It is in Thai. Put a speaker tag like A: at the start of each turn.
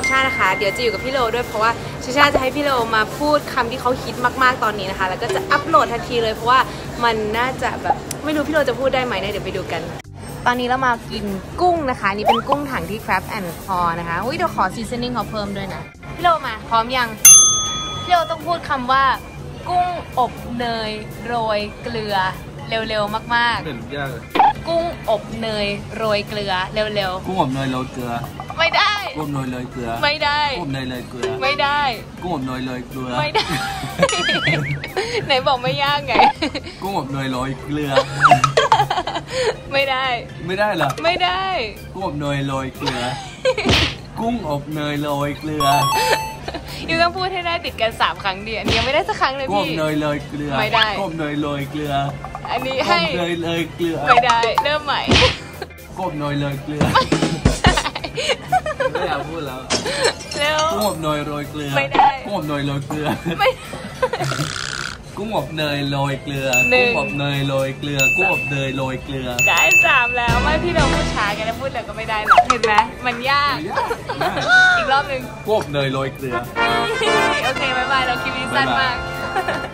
A: ชานะคะเดี๋ยวจะอยู่กับพี่โลด้วยเพราะว่าชาชาจะให้พี่โลมาพูดคำที่เขาฮิตมากๆตอนนี้นะคะแล้วก็จะอัปโหลดทันทีเลยเพราะว่ามันน่าจะแบบไม่รู้พี่โลจะพูดได้ไหมเนี่ยเดี๋ยวไปดูกันตอนนี้เรามากินกุ้งนะคะนี่เป็นกุ้งถังที่ Crab and Claw นะคะอุ้ยเดี๋ยวขอ seasoning เขาเพิ่มด้วยนะพี่โลมาพร้อมยังพี่โลต้องพูดคำว่ากุ้งอบเนยโรยเกลือเร็วๆมากๆ
B: เป็นยากเลย
A: กุ้งอบเนยโรยเกลือเร็ว
B: ๆกุ้งอบเนยโรยเกลือ
A: ไม่ได้
B: กุ้งอบเนยโรยเกลือ
A: ไม่ได้
B: กุ้งอบเนยโรยเกลือ
A: ไม่ได้
B: กุ้งอบเนยโรยเกลือ
A: ไม่ได้ ไหนบอกไม่ยากไง
B: กุ้งอบเนยโรยเกลือ
A: ไม่ได้
B: ไม่ได้เหรอ
A: ไม่ได้
B: กุ้งอบเนยโรยเกลือกุ้งอบเนยโรยเกลือ
A: ยูต้องพูดให้ได้ติดกัน3 ครั้งเดียวยังไม่ได้สักครั้งเลยพี่
B: กุ้งอบเนยโรยเกลือ
A: ไม่ได้
B: กุ้งอบเนยโรยเกลือ
A: อันนี้ให้
B: กุ้งอบเนยโรยเกลือ
A: ไม่ได้เริ่มใหม่
B: กุ้งอบเนยโรยเกลือไม่อยากพูดแล้ว
A: เร็ว
B: กุ้งอบเนยโรยเกลือ
A: ไม่ได้
B: กุ้งอบเนยโรยเกลือ
A: ไม่
B: กุ้งอบเนยโรยเกลือกุ้งอบเนยโรยเกลือกุ้งอบเนยโรยเกลือ
A: ได้3แล้วไม่พี่เราพูดช้ากันแล้วพูดแล้วก็ไม่ได้หรอกเห็นไหมมันยากอีกรอบหนึ่ง
B: กุ้งอบเนยโรยเกลือ
A: โอเคบ๊ายบายเราคลิปนี้สั้นมาก